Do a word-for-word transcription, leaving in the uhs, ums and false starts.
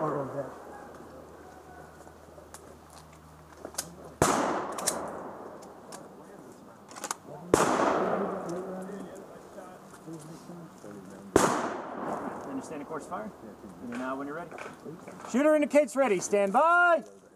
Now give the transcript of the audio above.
Or was that? Understand the course fire? And now when you're ready. Shooter indicates ready. Stand by.